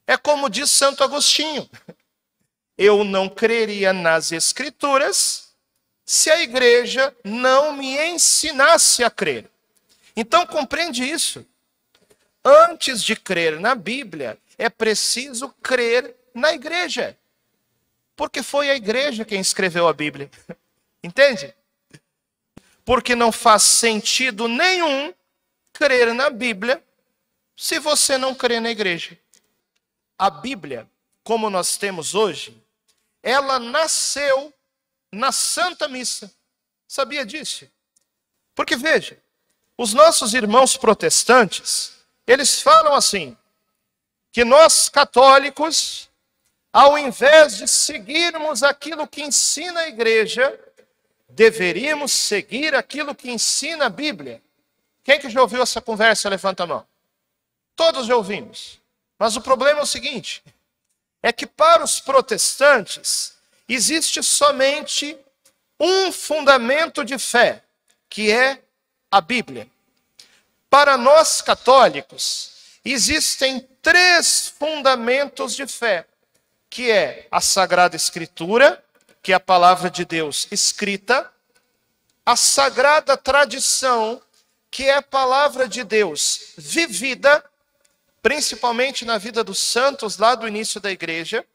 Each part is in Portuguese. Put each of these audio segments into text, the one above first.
É como diz Santo Agostinho: eu não creria nas Escrituras se a igreja não me ensinasse a crer. Então compreende isso. Antes de crer na Bíblia, é preciso crer na igreja. Porque foi a igreja quem escreveu a Bíblia. Entende? Porque não faz sentido nenhum crer na Bíblia se você não crê na igreja. A Bíblia, como nós temos hoje, ela nasceu na Santa Missa. Sabia disso? Porque veja, os nossos irmãos protestantes, eles falam assim, que nós católicos, ao invés de seguirmos aquilo que ensina a igreja, deveríamos seguir aquilo que ensina a Bíblia. Quem que já ouviu essa conversa? Levanta a mão. Todos já ouvimos. Mas o problema é o seguinte, é que para os protestantes existe somente um fundamento de fé, que é a Bíblia. Para nós católicos, existem 3 fundamentos de fé, que é a Sagrada Escritura, que é a palavra de Deus escrita, a Sagrada Tradição, que é a palavra de Deus vivida, principalmente na vida dos santos lá do início da igreja,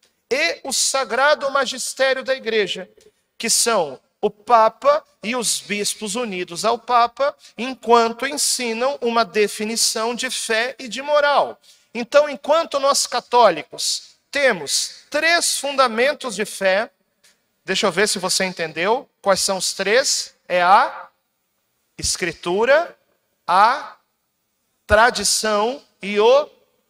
e o Sagrado Magistério da igreja, que são o Papa e os bispos unidos ao Papa, enquanto ensinam uma definição de fé e de moral. Então, enquanto nós católicos temos 3 fundamentos de fé, deixa eu ver se você entendeu. Quais são os 3? É a Escritura, a tradição e o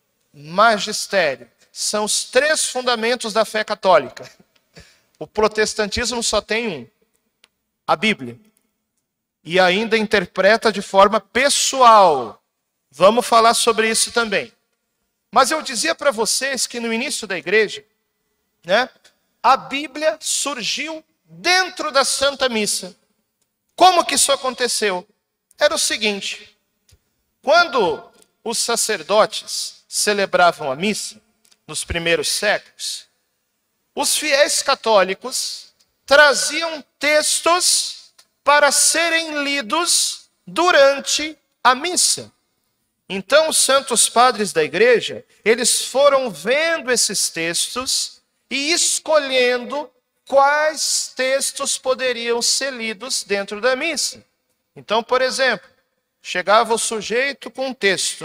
magistério. São os 3 fundamentos da fé católica. O protestantismo só tem um: a Bíblia. E ainda interpreta de forma pessoal. Vamos falar sobre isso também. Mas eu dizia para vocês que no início da igreja, a Bíblia surgiu dentro da Santa Missa. Como que isso aconteceu? Era o seguinte: quando os sacerdotes celebravam a missa, nos primeiros séculos, os fiéis católicos traziam textos para serem lidos durante a missa. Então, os santos padres da igreja, eles foram vendo esses textos e escolhendo quais textos poderiam ser lidos dentro da missa. Então, por exemplo, chegava o sujeito com um texto,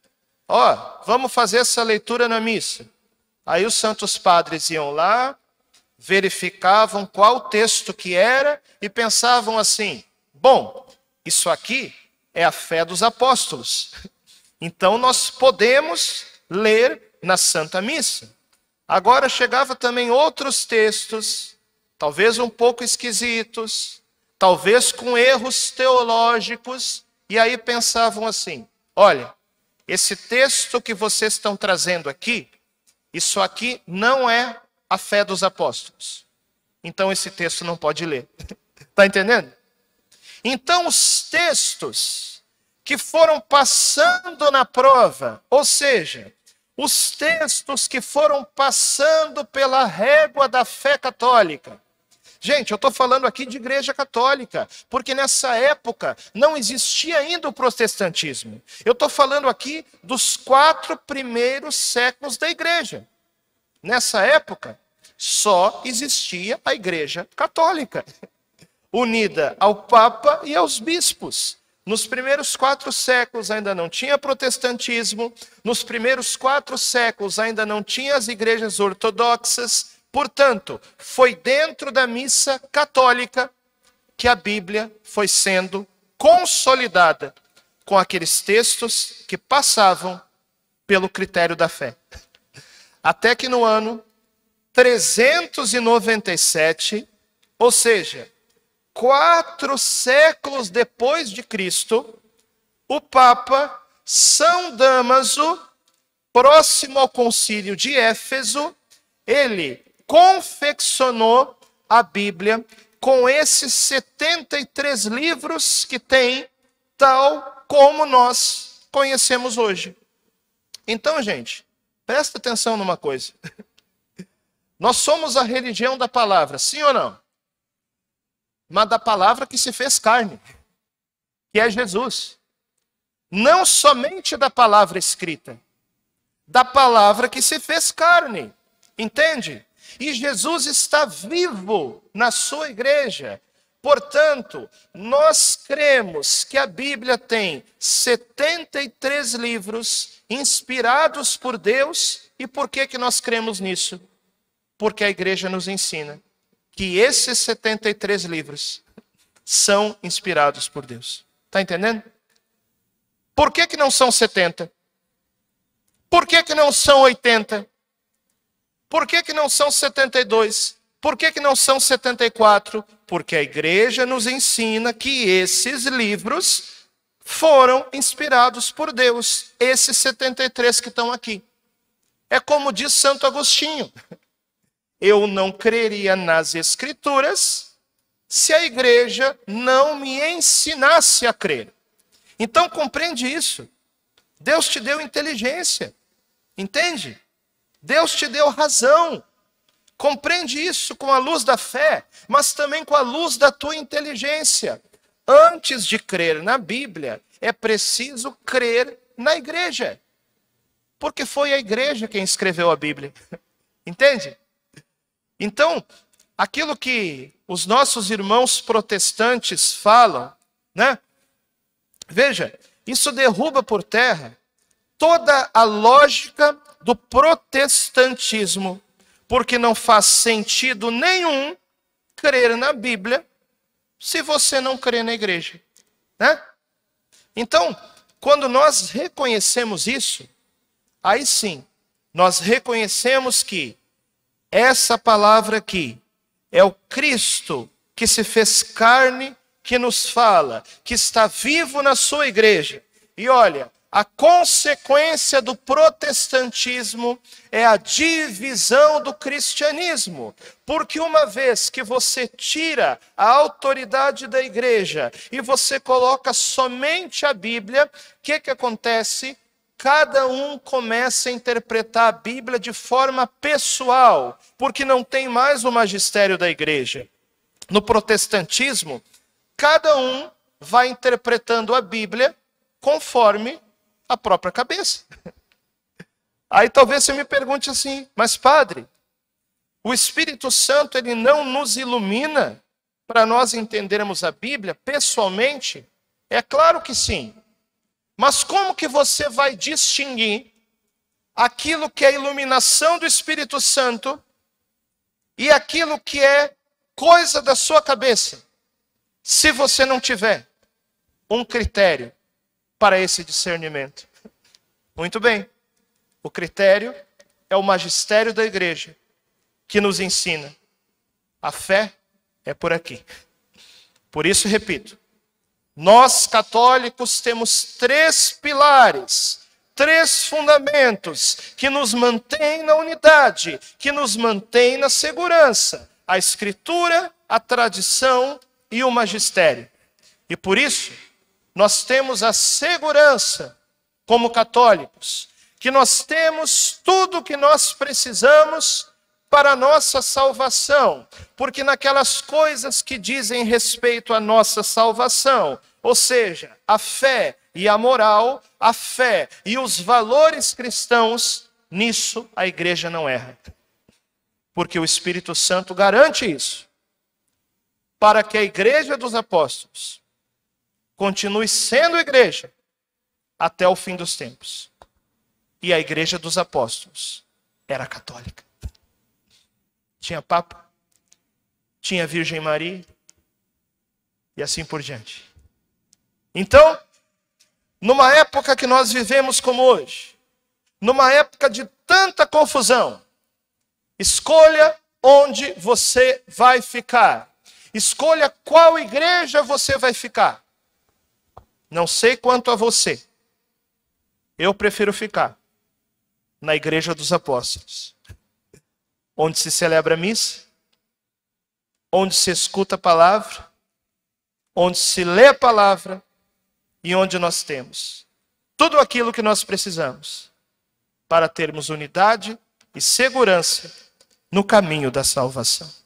vamos fazer essa leitura na missa. Aí os santos padres iam lá, verificavam qual texto que era e pensavam assim: bom, isso aqui é a fé dos apóstolos. Então nós podemos ler na Santa Missa. Agora chegava também outros textos, talvez um pouco esquisitos, talvez com erros teológicos, e aí pensavam assim: olha, esse texto que vocês estão trazendo aqui, isso aqui não é a fé dos apóstolos. Então esse texto não pode ler. Está entendendo? Então os textos que foram passando na prova, ou seja, os textos que foram passando pela régua da fé católica. Gente, eu estou falando aqui de igreja católica, porque nessa época não existia ainda o protestantismo. Eu estou falando aqui dos 4 primeiros séculos da igreja. Nessa época, só existia a igreja católica, unida ao Papa e aos bispos. Nos primeiros 4 séculos ainda não tinha protestantismo, nos primeiros 4 séculos ainda não tinha as igrejas ortodoxas. Portanto, foi dentro da missa católica que a Bíblia foi sendo consolidada com aqueles textos que passavam pelo critério da fé. Até que no ano 397, ou seja, 4 séculos depois de Cristo, o Papa São Damaso, próximo ao concílio de Éfeso, ele confeccionou a Bíblia com esses 73 livros que tem, tal como nós conhecemos hoje. Então, gente, Presta atenção numa coisa. Nós somos a religião da palavra, sim ou não? Mas da palavra que se fez carne, que é Jesus. Não somente da palavra escrita, da palavra que se fez carne. Entende? E Jesus está vivo na sua igreja. Portanto, nós cremos que a Bíblia tem 73 livros inspirados por Deus. E por que nós cremos nisso? Porque a igreja nos ensina que esses 73 livros são inspirados por Deus. Está entendendo? Por que não são 70? Por que não são 80? Por que não são 72? Por que não são 74? Porque a igreja nos ensina que esses livros foram inspirados por Deus. Esses 73 que estão aqui. É como diz Santo Agostinho. Eu não creria nas Escrituras se a igreja não me ensinasse a crer. Então compreende isso. Deus te deu inteligência. Entende? Deus te deu razão. Compreende isso com a luz da fé, mas também com a luz da tua inteligência. Antes de crer na Bíblia, é preciso crer na igreja. Porque foi a igreja quem escreveu a Bíblia. Entende? Então, aquilo que os nossos irmãos protestantes falam, né? Veja, isso derruba por terra toda a lógica do protestantismo, porque não faz sentido nenhum crer na Bíblia se você não crê na igreja, né? Então, quando nós reconhecemos isso, aí sim, nós reconhecemos que essa palavra aqui é o Cristo que se fez carne, que nos fala, que está vivo na sua igreja. E olha, a consequência do protestantismo é a divisão do cristianismo. Porque uma vez que você tira a autoridade da igreja e você coloca somente a Bíblia, o que acontece? Cada um começa a interpretar a Bíblia de forma pessoal, porque não tem mais o magistério da igreja. No protestantismo, cada um vai interpretando a Bíblia conforme a própria cabeça. Aí talvez você me pergunte assim, mas padre, o Espírito Santo ele não nos ilumina para nós entendermos a Bíblia pessoalmente? É claro que sim. Mas como que você vai distinguir aquilo que é a iluminação do Espírito Santo e aquilo que é coisa da sua cabeça, se você não tiver um critério para esse discernimento? Muito bem. O critério é o magistério da igreja que nos ensina. A fé é por aqui. Por isso, repito, nós católicos temos 3 pilares, 3 fundamentos que nos mantêm na unidade, que nos mantêm na segurança: a Escritura, a tradição e o magistério. E por isso, nós temos a segurança, como católicos, que nós temos tudo o que nós precisamos para a nossa salvação, porque naquelas coisas que dizem respeito à nossa salvação, ou seja, a fé e a moral, a fé e os valores cristãos, nisso a igreja não erra. Porque o Espírito Santo garante isso, para que a igreja dos apóstolos continue sendo igreja até o fim dos tempos. E a igreja dos apóstolos era católica. Tinha Papa, tinha Virgem Maria, e assim por diante. Então, numa época que nós vivemos como hoje, numa época de tanta confusão, escolha onde você vai ficar. Escolha qual igreja você vai ficar. Não sei quanto a você. Eu prefiro ficar na igreja dos apóstolos, onde se celebra a missa, onde se escuta a palavra, onde se lê a palavra e onde nós temos tudo aquilo que nós precisamos para termos unidade e segurança no caminho da salvação.